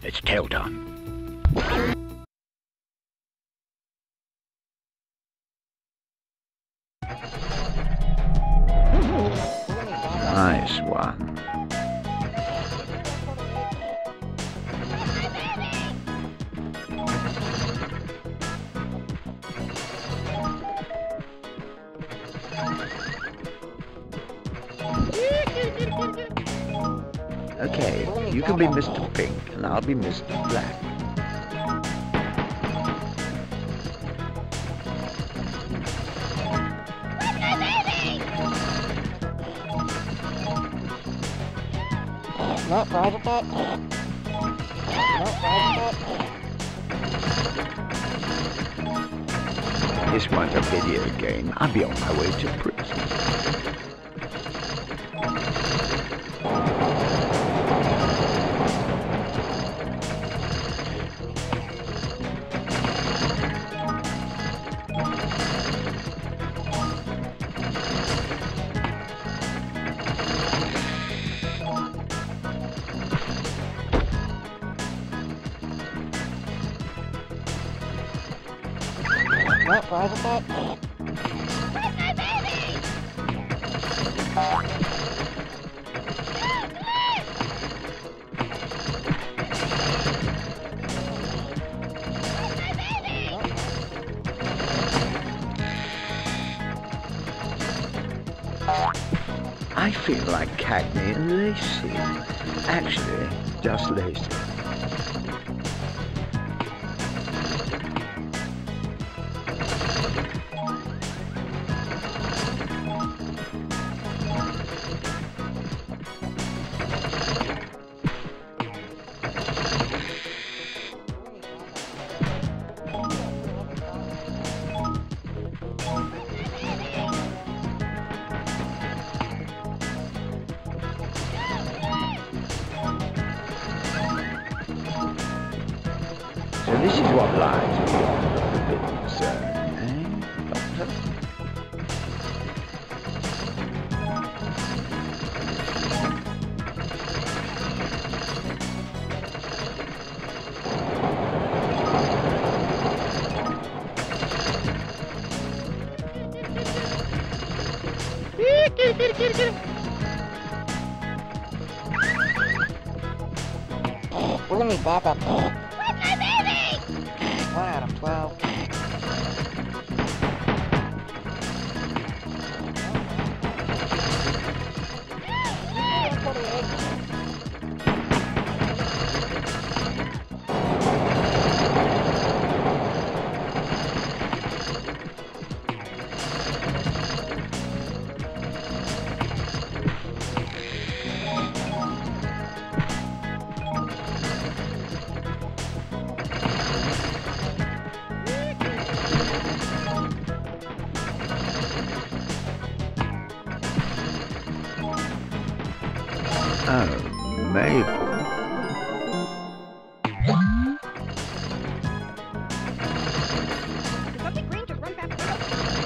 It's tail time. Nice one. Okay, you can be Mr. Pink and I'll be Mr. Black. No, private bet. No, private bet. This one's a video game. I'll be on my way to prison. No, private bet. Where's my baby? I feel like Cagney and Lacey. Actually, just Lacey. So this is what lies beyond the forbidden zone, eh, Doctor? We're gonna need backup. Where's my baby? 1 out of 12. Oh, Mabel. Something green to run back through.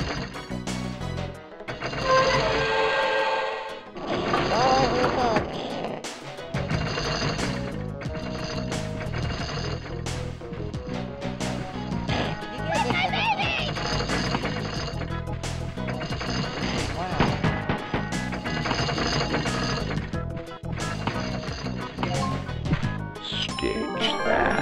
Oh, we're back. Where's my baby? Wow. Stitch that.